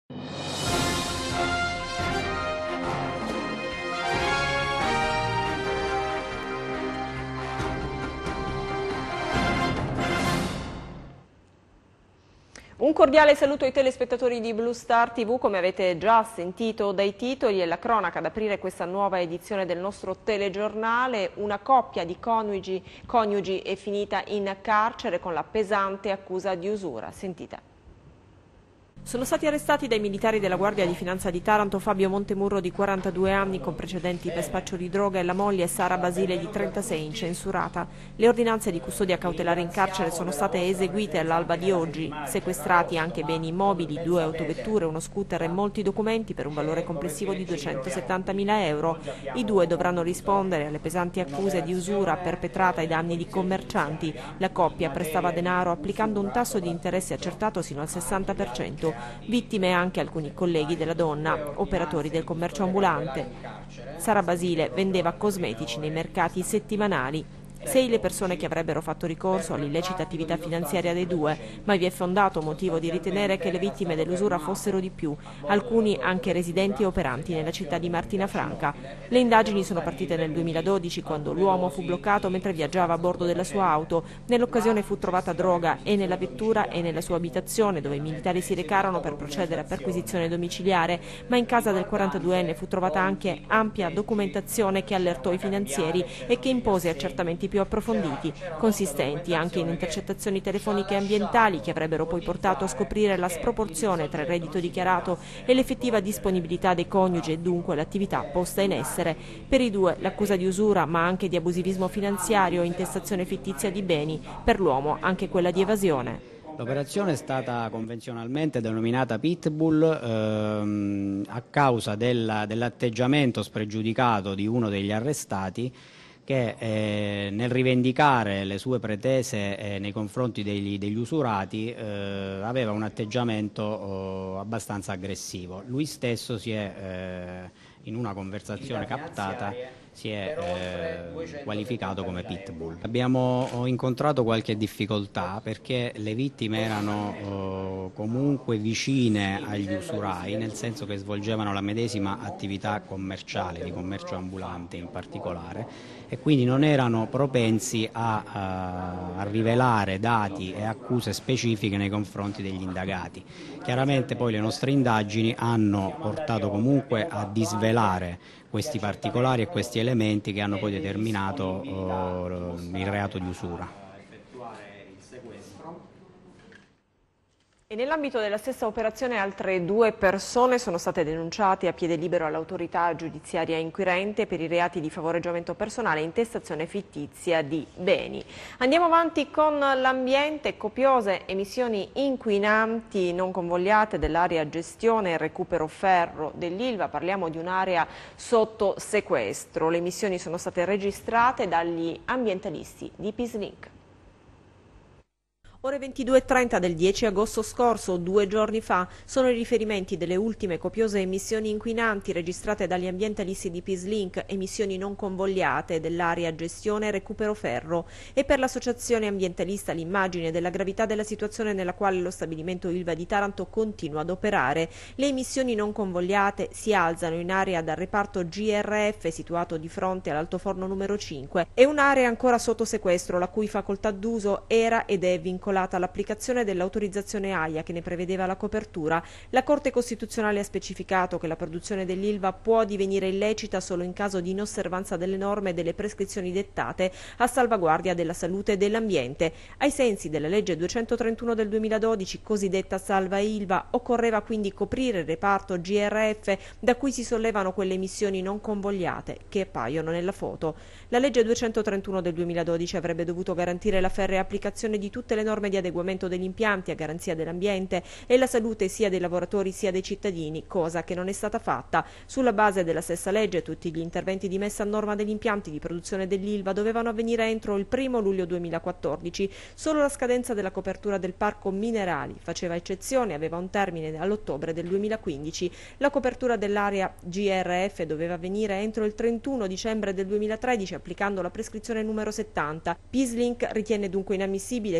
Un cordiale saluto ai telespettatori di Blue Star TV. Come avete già sentito dai titoli, è la cronaca ad aprire questa nuova edizione del nostro telegiornale. Una coppia di coniugi è finita in carcere con la pesante accusa di usura. Sentite. Sono stati arrestati dai militari della Guardia di Finanza di Taranto Fabio Montemurro di 42 anni con precedenti per spaccio di droga e la moglie Sara Basile di 36 incensurata. Le ordinanze di custodia cautelare in carcere sono state eseguite all'alba di oggi. Sequestrati anche beni immobili, 2 autovetture, uno scooter e molti documenti per un valore complessivo di 270.000 euro. I due dovranno rispondere alle pesanti accuse di usura perpetrata ai danni di commercianti. La coppia prestava denaro applicando un tasso di interesse accertato sino al 60%. Vittime anche alcuni colleghi della donna, operatori del commercio ambulante. Sara Basile vendeva cosmetici nei mercati settimanali. 6 le persone che avrebbero fatto ricorso all'illecita attività finanziaria dei due, ma vi è fondato motivo di ritenere che le vittime dell'usura fossero di più, alcuni anche residenti e operanti nella città di Martina Franca. Le indagini sono partite nel 2012, quando l'uomo fu bloccato mentre viaggiava a bordo della sua auto. Nell'occasione fu trovata droga e nella vettura e nella sua abitazione, dove i militari si recarono per procedere a perquisizione domiciliare, ma in casa del 42enne fu trovata anche ampia documentazione che allertò i finanzieri e che impose accertamenti più approfonditi, consistenti anche in intercettazioni telefoniche ambientali che avrebbero poi portato a scoprire la sproporzione tra il reddito dichiarato e l'effettiva disponibilità dei coniugi e dunque l'attività posta in essere. Per i due l'accusa di usura, ma anche di abusivismo finanziario e intestazione fittizia di beni, per l'uomo anche quella di evasione. L'operazione è stata convenzionalmente denominata Pitbull a causa dell'atteggiamento spregiudicato di uno degli arrestati che nel rivendicare le sue pretese nei confronti degli usurati aveva un atteggiamento abbastanza aggressivo. Lui stesso in una conversazione captata si è qualificato come pitbull. Abbiamo incontrato qualche difficoltà perché le vittime erano comunque vicine agli usurai, nel senso che svolgevano la medesima attività commerciale, di commercio ambulante in particolare, e quindi non erano propensi a rivelare dati e accuse specifiche nei confronti degli indagati. Chiaramente poi le nostre indagini hanno portato comunque a disvelare questi particolari e questi elementi che hanno poi determinato il reato di usura. E nell'ambito della stessa operazione altre 2 persone sono state denunciate a piede libero all'autorità giudiziaria inquirente per i reati di favoreggiamento personale e intestazione fittizia di beni. Andiamo avanti con l'ambiente. Copiose emissioni inquinanti non convogliate dell'area gestione e recupero ferro dell'Ilva. Parliamo di un'area sotto sequestro. Le emissioni sono state registrate dagli ambientalisti di Peacelink. Ore 22:30 del 10 agosto scorso, 2 giorni fa, sono i riferimenti delle ultime copiose emissioni inquinanti registrate dagli ambientalisti di Peacelink, emissioni non convogliate dell'area gestione e recupero ferro, e per l'associazione ambientalista l'immagine della gravità della situazione nella quale lo stabilimento Ilva di Taranto continua ad operare. Le emissioni non convogliate si alzano in area dal reparto GRF situato di fronte all'altoforno numero 5 e un'area ancora sotto sequestro la cui facoltà d'uso era ed è vincolata all'applicazione dell'autorizzazione AIA che ne prevedeva la copertura. La Corte Costituzionale ha specificato che la produzione dell'Ilva può divenire illecita solo in caso di inosservanza delle norme e delle prescrizioni dettate a salvaguardia della salute e dell'ambiente. Ai sensi della legge 231 del 2012, cosiddetta Salva Ilva, occorreva quindi coprire il reparto GRF da cui si sollevano quelle emissioni non convogliate che appaiono nella foto. La legge 231 del 2012 avrebbe dovuto garantire la ferrea applicazione di tutte le norme di adeguamento degli impianti a garanzia dell'ambiente e la salute sia dei lavoratori sia dei cittadini, cosa che non è stata fatta. Sulla base della stessa legge, tutti gli interventi di messa a norma degli impianti di produzione dell'Ilva dovevano avvenire entro il 1° luglio 2014. Solo la scadenza della copertura del parco minerali faceva eccezione, aveva un termine all'ottobre del 2015. La copertura dell'area GRF doveva avvenire entro il 31 dicembre del 2013 applicando la prescrizione numero 70. Peacelink ritiene dunque inammissibile che le lavorazioni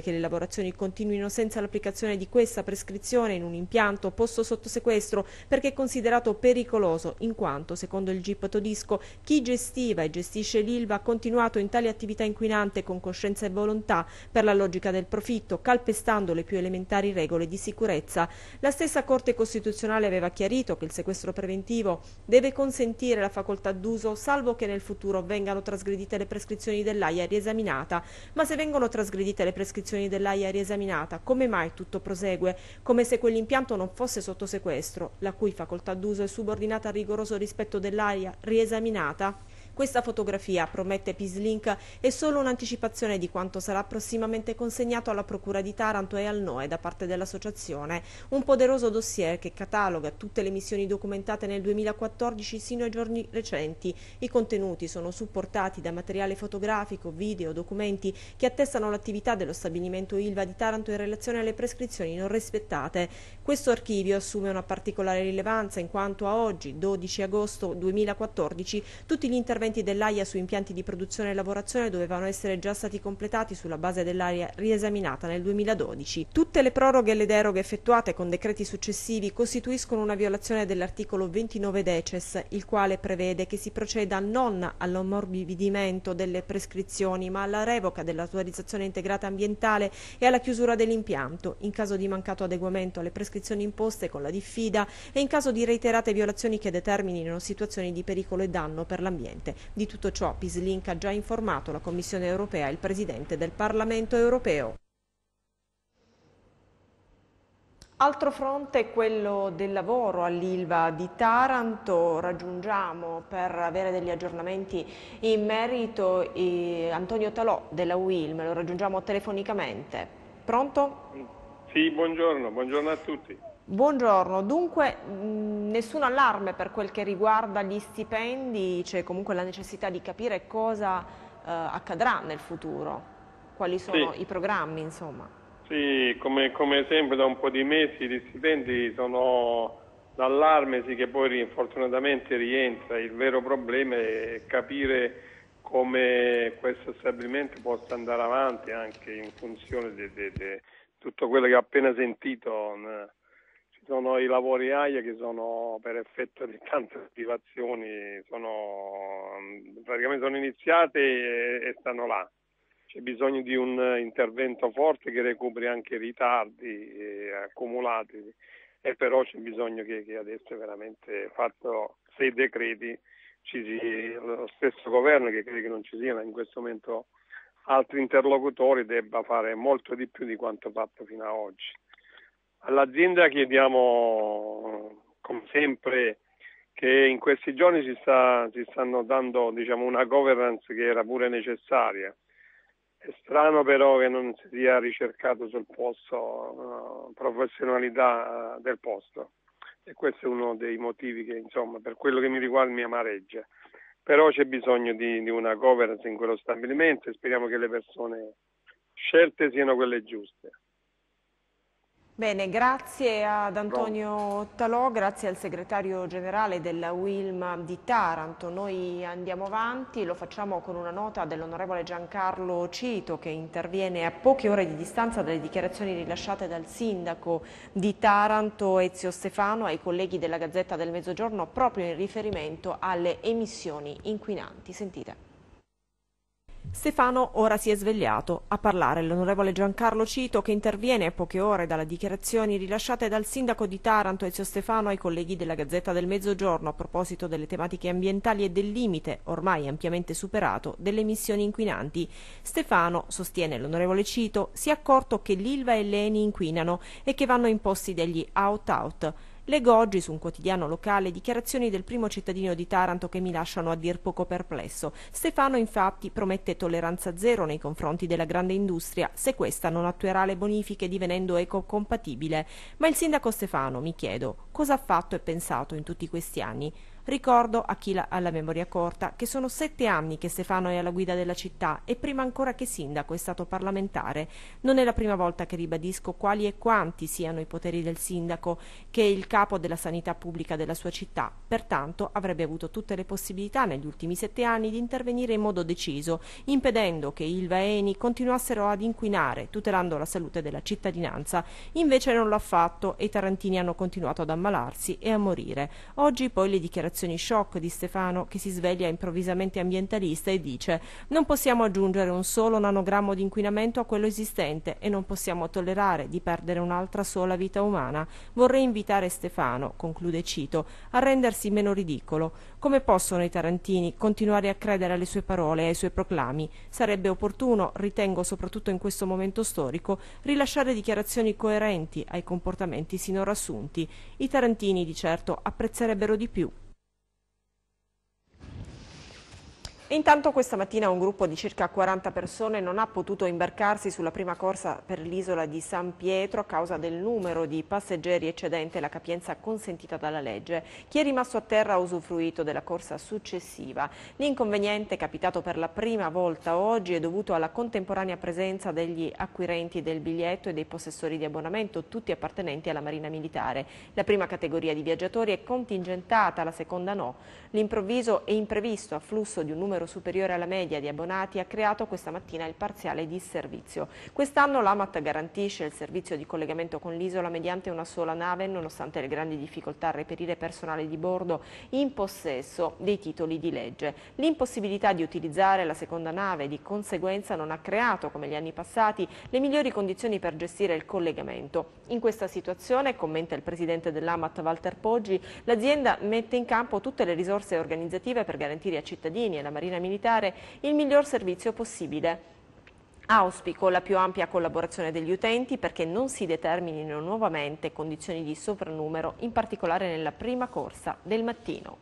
lavorazioni continuino senza l'applicazione di questa prescrizione in un impianto posto sotto sequestro perché è considerato pericoloso, in quanto, secondo il GIP Todisco, chi gestiva e gestisce l'Ilva ha continuato in tale attività inquinante con coscienza e volontà per la logica del profitto, calpestando le più elementari regole di sicurezza. La stessa Corte Costituzionale aveva chiarito che il sequestro preventivo deve consentire la facoltà d'uso salvo che nel futuro vengano trasgredite le prescrizioni dell'AIA riesaminata. Ma se vengono trasgredite le prescrizioni dell'AIA riesaminata, come mai tutto prosegue? Come se quell'impianto non fosse sotto sequestro, la cui facoltà d'uso è subordinata al rigoroso rispetto dell'AIA riesaminata? Questa fotografia, promette Peacelink, è solo un'anticipazione di quanto sarà prossimamente consegnato alla Procura di Taranto e al NOE da parte dell'associazione. Un poderoso dossier che cataloga tutte le missioni documentate nel 2014 sino ai giorni recenti. I contenuti sono supportati da materiale fotografico, video, documenti che attestano l'attività dello stabilimento Ilva di Taranto in relazione alle prescrizioni non rispettate. Questo archivio assume una particolare rilevanza in quanto a oggi, 12 agosto 2014, tutti gli interventi dell'AIA su impianti di produzione e lavorazione dovevano essere già stati completati sulla base dell'AIA riesaminata nel 2012. Tutte le proroghe e le deroghe effettuate con decreti successivi costituiscono una violazione dell'articolo 29 decies, il quale prevede che si proceda non all'ammorbidimento delle prescrizioni ma alla revoca dell'autorizzazione integrata ambientale e alla chiusura dell'impianto, in caso di mancato adeguamento alle prescrizioni imposte con la diffida e in caso di reiterate violazioni che determinino situazioni di pericolo e danno per l'ambiente. Di tutto ciò Peacelink ha già informato la Commissione europea e il Presidente del Parlamento europeo. Altro fronte è quello del lavoro all'Ilva di Taranto. Raggiungiamo per avere degli aggiornamenti in merito Antonio Talò della UILM, lo raggiungiamo telefonicamente. Pronto? Sì, buongiorno a tutti. Buongiorno, dunque nessun allarme per quel che riguarda gli stipendi, c'è comunque la necessità di capire cosa accadrà nel futuro, quali sono i programmi, insomma. Sì, come sempre da un po' di mesi gli stipendi sono d'allarme, sì, che poi fortunatamente rientra. Il vero problema è capire come questo stabilimento possa andare avanti anche in funzione di tutto quello che ho appena sentito. Sono i lavori AIA che sono per effetto di tante attivazioni, praticamente sono iniziate e stanno là. C'è bisogno di un intervento forte che recuperi anche i ritardi accumulati e però c'è bisogno che adesso è veramente fatto 6 decreti, lo stesso governo, che crede che non ci siano in questo momento altri interlocutori, debba fare molto di più di quanto fatto fino ad oggi. All'azienda chiediamo, come sempre, che in questi giorni si stanno dando, diciamo, una governance che era pure necessaria. È strano però che non si sia ricercato sul posto professionalità del posto e questo è uno dei motivi che, insomma, per quello che mi riguarda mi amareggia. Però c'è bisogno di una governance in quello stabilimento e speriamo che le persone scelte siano quelle giuste. Bene, grazie ad Antonio Talò, grazie al segretario generale della UILM di Taranto. Noi andiamo avanti, lo facciamo con una nota dell'onorevole Giancarlo Cito che interviene a poche ore di distanza dalle dichiarazioni rilasciate dal sindaco di Taranto Ezio Stefano ai colleghi della Gazzetta del Mezzogiorno proprio in riferimento alle emissioni inquinanti. Sentite. Stefano ora si è svegliato. A parlare l'onorevole Giancarlo Cito che interviene a poche ore dalle dichiarazioni rilasciate dal sindaco di Taranto Ezio Stefano ai colleghi della Gazzetta del Mezzogiorno a proposito delle tematiche ambientali e del limite, ormai ampiamente superato, delle emissioni inquinanti. Stefano, sostiene l'onorevole Cito, si è accorto che l'Ilva e l'Eni inquinano e che vanno imposti degli out-out. Leggo oggi su un quotidiano locale dichiarazioni del primo cittadino di Taranto che mi lasciano a dir poco perplesso. Stefano infatti promette tolleranza zero nei confronti della grande industria se questa non attuerà le bonifiche divenendo ecocompatibile. Ma il sindaco Stefano, mi chiedo, cosa ha fatto e pensato in tutti questi anni? Ricordo a chi ha la memoria corta che sono 7 anni che Stefano è alla guida della città e prima ancora che sindaco è stato parlamentare. Non è la prima volta che ribadisco quali e quanti siano i poteri del sindaco, che è il capo della sanità pubblica della sua città. Pertanto avrebbe avuto tutte le possibilità negli ultimi 7 anni di intervenire in modo deciso, impedendo che Ilva e Eni continuassero ad inquinare, tutelando la salute della cittadinanza. Invece non l'ha fatto e i tarantini hanno continuato ad ammalarsi e a morire. Oggi poi le dichiarazioni shock di Stefano, che si sveglia improvvisamente ambientalista e dice: non possiamo aggiungere un solo nanogrammo di inquinamento a quello esistente e non possiamo tollerare di perdere un'altra sola vita umana. Vorrei invitare Stefano, conclude Cito, a rendersi meno ridicolo. Come possono i tarantini continuare a credere alle sue parole e ai suoi proclami? Sarebbe opportuno, ritengo soprattutto in questo momento storico, rilasciare dichiarazioni coerenti ai comportamenti sinora assunti. I tarantini di certo apprezzerebbero di più. Intanto questa mattina un gruppo di circa 40 persone non ha potuto imbarcarsi sulla prima corsa per l'isola di San Pietro a causa del numero di passeggeri eccedente la capienza consentita dalla legge. Chi è rimasto a terra ha usufruito della corsa successiva. L'inconveniente, capitato per la prima volta oggi, è dovuto alla contemporanea presenza degli acquirenti del biglietto e dei possessori di abbonamento, tutti appartenenti alla Marina Militare. La prima categoria di viaggiatori è contingentata, la seconda no. L'improvviso e imprevisto afflusso di un numero superiore alla media di abbonati ha creato questa mattina il parziale disservizio. Quest'anno l'AMAT garantisce il servizio di collegamento con l'isola mediante una sola nave, nonostante le grandi difficoltà a reperire personale di bordo in possesso dei titoli di legge. L'impossibilità di utilizzare la seconda nave di conseguenza non ha creato, come gli anni passati, le migliori condizioni per gestire il collegamento. In questa situazione, commenta il presidente dell'AMAT Walter Poggi, l'azienda mette in campo tutte le risorse organizzative per garantire ai cittadini e alla Marina Militare il miglior servizio possibile. Auspico la più ampia collaborazione degli utenti perché non si determinino nuovamente condizioni di sovrannumero, in particolare nella prima corsa del mattino.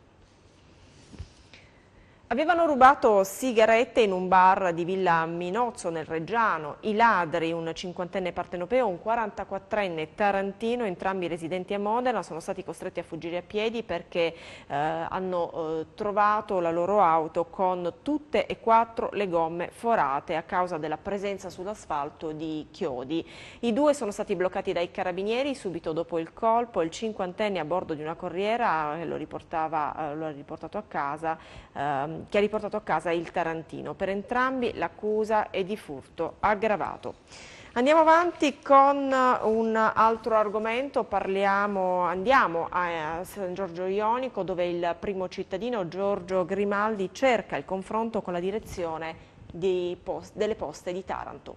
Avevano rubato sigarette in un bar di Villa Minozzo nel Reggiano. I ladri, un 50enne partenopeo e un 44enne tarantino, entrambi residenti a Modena, sono stati costretti a fuggire a piedi perché hanno trovato la loro auto con tutte e 4 le gomme forate a causa della presenza sull'asfalto di chiodi. I due sono stati bloccati dai carabinieri subito dopo il colpo. Il 50enne a bordo di una corriera lo ha riportato a casa. Che ha riportato a casa il tarantino. Per entrambi l'accusa è di furto aggravato. Andiamo avanti con un altro argomento, andiamo a San Giorgio Ionico, dove il primo cittadino Giorgio Grimaldi cerca il confronto con la direzione delle poste di Taranto.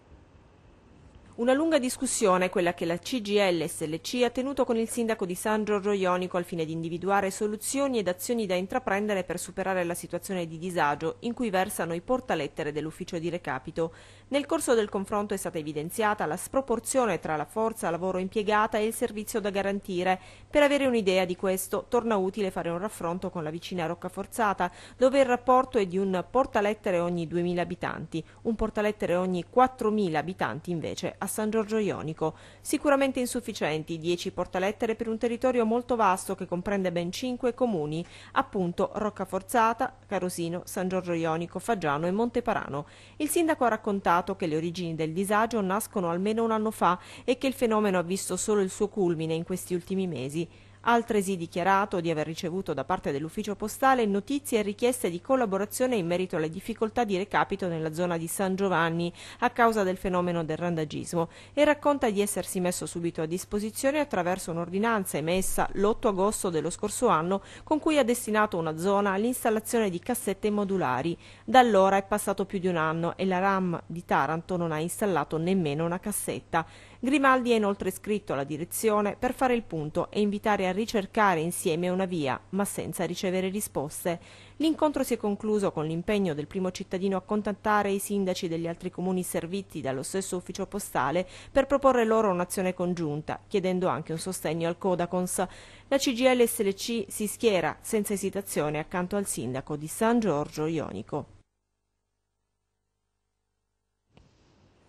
Una lunga discussione, quella che la CGIL SLC ha tenuto con il sindaco di San Giorgio Ionico al fine di individuare soluzioni ed azioni da intraprendere per superare la situazione di disagio in cui versano i portalettere dell'ufficio di recapito. Nel corso del confronto è stata evidenziata la sproporzione tra la forza lavoro impiegata e il servizio da garantire. Per avere un'idea di questo, torna utile fare un raffronto con la vicina Roccaforzata, dove il rapporto è di un portalettere ogni 2.000 abitanti, un portalettere ogni 4.000 abitanti invece a San Giorgio Ionico. Sicuramente insufficienti 10 portalettere per un territorio molto vasto che comprende ben 5 comuni, appunto Roccaforzata, Carosino, San Giorgio Ionico, Faggiano e Monteparano. Il sindaco ha raccontato che le origini del disagio nascono almeno un anno fa e che il fenomeno ha visto solo il suo culmine in questi ultimi mesi. Ha altresì dichiarato di aver ricevuto da parte dell'ufficio postale notizie e richieste di collaborazione in merito alle difficoltà di recapito nella zona di San Giovanni a causa del fenomeno del randagismo e racconta di essersi messo subito a disposizione attraverso un'ordinanza emessa l'8 agosto dello scorso anno con cui ha destinato una zona all'installazione di cassette modulari. Da allora è passato più di un anno e la RAM di Taranto non ha installato nemmeno una cassetta. Grimaldi ha inoltre scritto alla direzione per fare il punto e invitare a ricercare insieme una via, ma senza ricevere risposte. L'incontro si è concluso con l'impegno del primo cittadino a contattare i sindaci degli altri comuni serviti dallo stesso ufficio postale per proporre loro un'azione congiunta, chiedendo anche un sostegno al Codacons. La CGIL SLC si schiera senza esitazione accanto al sindaco di San Giorgio Ionico.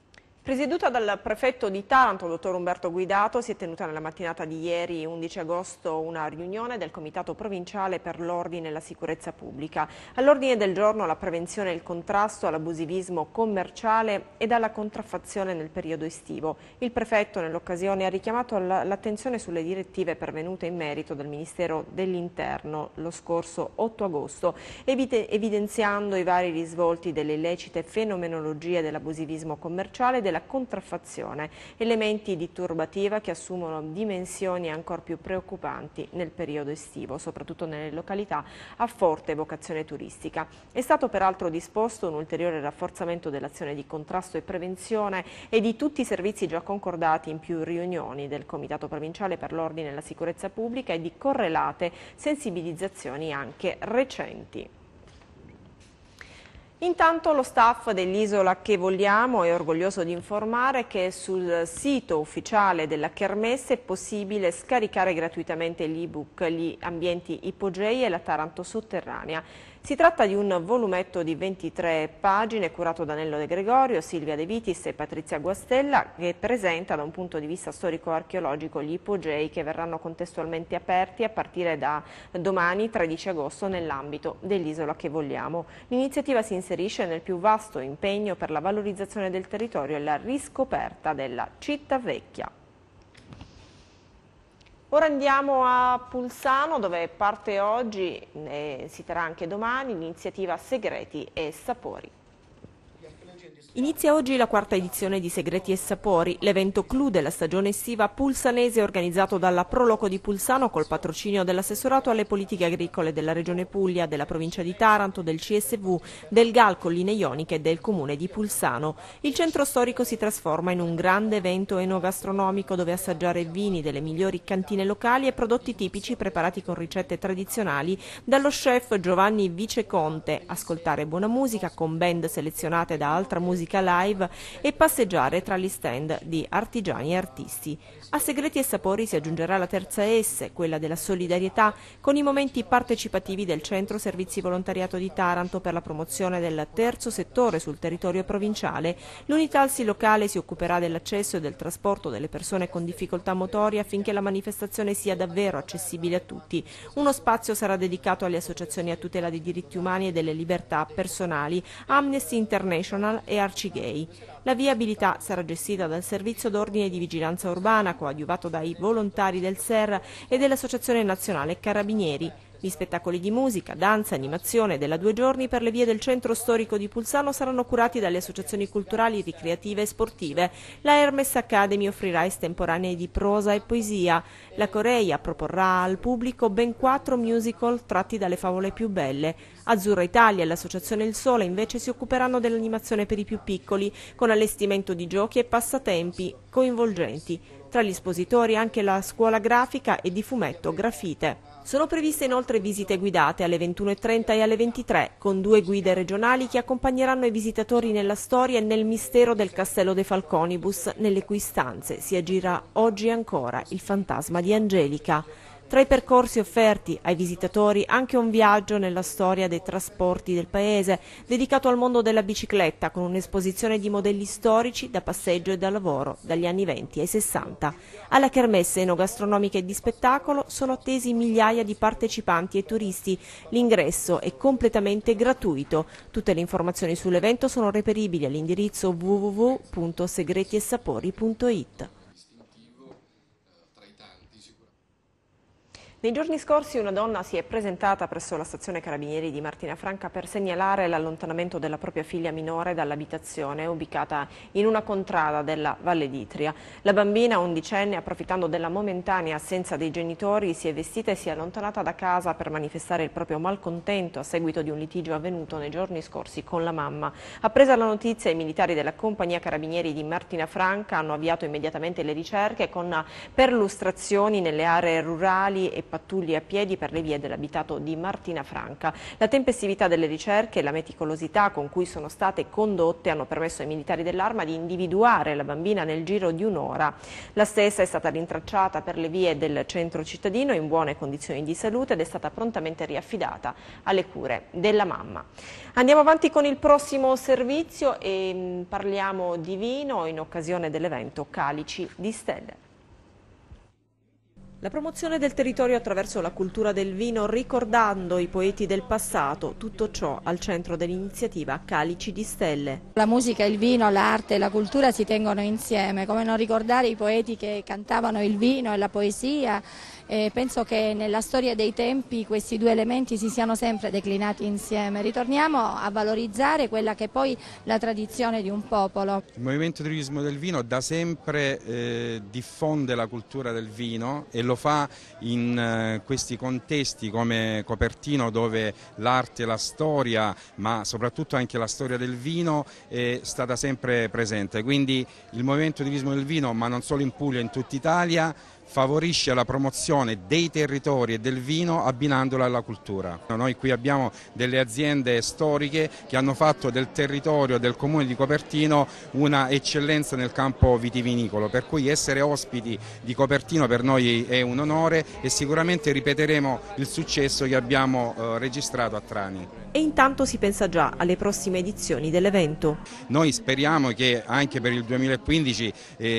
Presieduta dal prefetto di Taranto, dottor Umberto Guidato, si è tenuta nella mattinata di ieri, 11 agosto, una riunione del Comitato Provinciale per l'Ordine e la Sicurezza Pubblica. All'ordine del giorno la prevenzione e il contrasto all'abusivismo commerciale e alla contraffazione nel periodo estivo. Il prefetto nell'occasione ha richiamato l'attenzione sulle direttive pervenute in merito dal Ministero dell'Interno lo scorso 8 agosto, evidenziando i vari risvolti delle illecite fenomenologie dell'abusivismo commerciale e della contraffazione, elementi di turbativa che assumono dimensioni ancor più preoccupanti nel periodo estivo, soprattutto nelle località a forte vocazione turistica. È stato peraltro disposto un ulteriore rafforzamento dell'azione di contrasto e prevenzione e di tutti i servizi già concordati in più riunioni del Comitato Provinciale per l'Ordine e la Sicurezza Pubblica e di correlate sensibilizzazioni anche recenti. Intanto lo staff dell'Isola che vogliamo è orgoglioso di informare che sul sito ufficiale della Kermesse è possibile scaricare gratuitamente l'ebook Gli ambienti ipogei e la Taranto sotterranea. Si tratta di un volumetto di 23 pagine curato da Nello De Gregorio, Silvia De Vitis e Patrizia Guastella, che presenta da un punto di vista storico-archeologico gli ipogei che verranno contestualmente aperti a partire da domani 13 agosto nell'ambito dell'Isola che vogliamo. L'iniziativa si inserisce nel più vasto impegno per la valorizzazione del territorio e la riscoperta della città vecchia. Ora andiamo a Pulsano, dove parte oggi e si terrà anche domani l'iniziativa Segreti e Sapori. Inizia oggi la quarta edizione di Segreti e Sapori, l'evento clou della stagione estiva pulsanese organizzato dalla Proloco di Pulsano col patrocinio dell'assessorato alle politiche agricole della Regione Puglia, della provincia di Taranto, del CSV, del GAL Colline Ioniche e del comune di Pulsano. Il centro storico si trasforma in un grande evento enogastronomico dove assaggiare vini delle migliori cantine locali e prodotti tipici preparati con ricette tradizionali dallo chef Giovanni Viceconte, ascoltare buona musica con band selezionate da altra musica live e passeggiare tra gli stand di artigiani e artisti. A Segreti e Sapori si aggiungerà la terza S, quella della solidarietà, con i momenti partecipativi del Centro Servizi Volontariato di Taranto per la promozione del terzo settore sul territorio provinciale. L'unità ALSI locale si occuperà dell'accesso e del trasporto delle persone con difficoltà motorie affinché la manifestazione sia davvero accessibile a tutti. Uno spazio sarà dedicato alle associazioni a tutela dei diritti umani e delle libertà personali, Amnesty International e Arcigay. La viabilità sarà gestita dal Servizio d'Ordine di Vigilanza Urbana, coadiuvato dai volontari del SER e dell'Associazione Nazionale Carabinieri. Gli spettacoli di musica, danza, animazione della 2 giorni per le vie del centro storico di Pulsano saranno curati dalle associazioni culturali, ricreative e sportive. La Hermes Academy offrirà estemporanei di prosa e poesia. La Coreia proporrà al pubblico ben 4 musical tratti dalle favole più belle. Azzurra Italia e l'Associazione Il Sole invece si occuperanno dell'animazione per i più piccoli, con allestimento di giochi e passatempi coinvolgenti. Tra gli espositori anche la scuola grafica e di fumetto Grafite. Sono previste inoltre visite guidate alle 21:30 e alle 23, con 2 guide regionali che accompagneranno i visitatori nella storia e nel mistero del Castello de Falconibus, nelle cui stanze si aggira oggi ancora il fantasma di Angelica. Tra i percorsi offerti ai visitatori anche un viaggio nella storia dei trasporti del paese, dedicato al mondo della bicicletta, con un'esposizione di modelli storici da passeggio e da lavoro, dagli anni 20 ai 60. Alla kermesse enogastronomica e di spettacolo sono attesi migliaia di partecipanti e turisti. L'ingresso è completamente gratuito. Tutte le informazioni sull'evento sono reperibili all'indirizzo www.segretiesapori.it. Nei giorni scorsi una donna si è presentata presso la stazione Carabinieri di Martina Franca per segnalare l'allontanamento della propria figlia minore dall'abitazione ubicata in una contrada della Valle d'Itria. La bambina, undicenne, approfittando della momentanea assenza dei genitori, si è vestita e si è allontanata da casa per manifestare il proprio malcontento a seguito di un litigio avvenuto nei giorni scorsi con la mamma. Appresa la notizia, i militari della compagnia Carabinieri di Martina Franca hanno avviato immediatamente le ricerche con perlustrazioni nelle aree rurali e pattuglie a piedi per le vie dell'abitato di Martina Franca. La tempestività delle ricerche e la meticolosità con cui sono state condotte hanno permesso ai militari dell'Arma di individuare la bambina nel giro di un'ora. La stessa è stata rintracciata per le vie del centro cittadino in buone condizioni di salute ed è stata prontamente riaffidata alle cure della mamma. Andiamo avanti con il prossimo servizio e parliamo di vino in occasione dell'evento Calici di Stelle. La promozione del territorio attraverso la cultura del vino, ricordando i poeti del passato, tutto ciò al centro dell'iniziativa Calici di Stelle. La musica, il vino, l'arte e la cultura si tengono insieme, come non ricordare i poeti che cantavano il vino e la poesia. Penso che nella storia dei tempi questi due elementi si siano sempre declinati insieme. Ritorniamo a valorizzare quella che è poi la tradizione di un popolo. Il Movimento Turismo del Vino da sempre diffonde la cultura del vino e lo fa in questi contesti come Copertino, dove l'arte, la storia, ma soprattutto anche la storia del vino è stata sempre presente. Quindi il Movimento Turismo del Vino, ma non solo in Puglia, in tutta Italia, favorisce la promozione dei territori e del vino abbinandola alla cultura. Noi qui abbiamo delle aziende storiche che hanno fatto del territorio del comune di Copertino una eccellenza nel campo vitivinicolo, per cui essere ospiti di Copertino per noi è un onore e sicuramente ripeteremo il successo che abbiamo registrato a Trani. E intanto si pensa già alle prossime edizioni dell'evento. Noi speriamo che anche per il 2015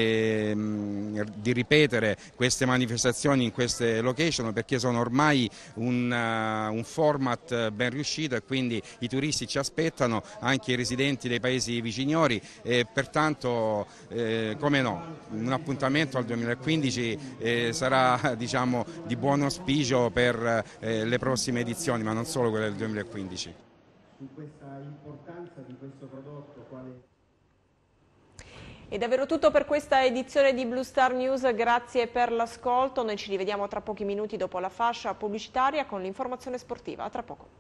di ripetere queste manifestazioni in queste location, perché sono ormai un format ben riuscito e quindi i turisti ci aspettano, anche i residenti dei paesi viciniori, e pertanto come no, un appuntamento al 2015 sarà, diciamo, di buon auspicio per le prossime edizioni, ma non solo quelle del 2015. Su questa importanza di questo prodotto, quale... È davvero tutto per questa edizione di Blue Star News, grazie per l'ascolto, noi ci rivediamo tra pochi minuti dopo la fascia pubblicitaria con l'informazione sportiva, a tra poco.